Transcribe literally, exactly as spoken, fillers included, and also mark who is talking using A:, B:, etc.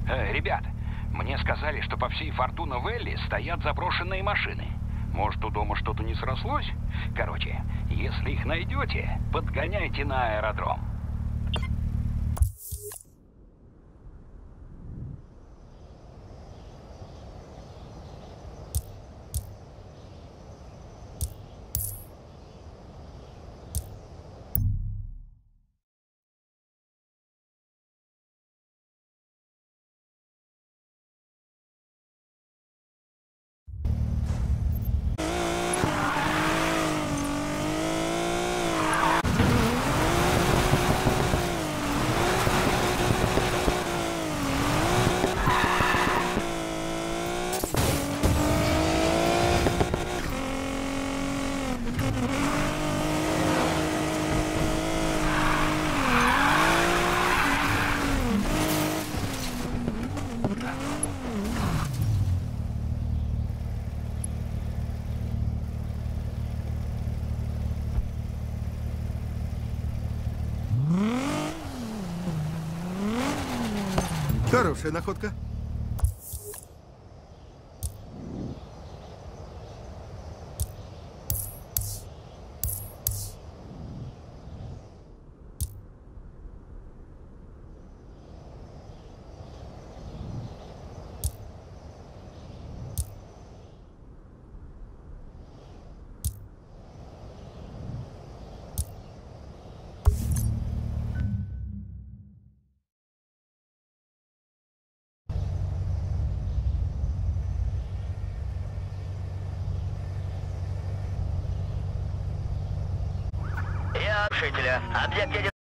A: Э, ребят, мне сказали, что по всей Фортуна-Вэлли стоят заброшенные машины. Может, у дома что-то не срослось? Короче, если их найдете, подгоняйте на аэродром.
B: Хорошая находка.
C: Объект едет